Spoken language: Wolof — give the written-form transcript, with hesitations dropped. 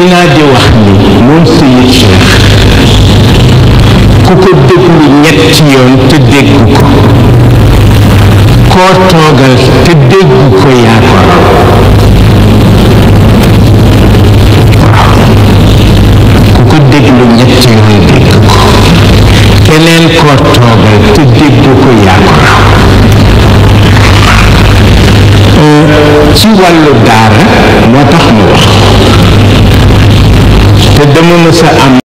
dinaa di wax ni moom Seyid Cheikh ku ko déglu ñetti yoon te dégg ko koo toogal te dégg ko yaa ko raw ku ko déglu ñetti yoon dégg ko keneen koo toogal te dégg ko yaa ko raw ci wàllu daara moo tax mu wax te dama mës a am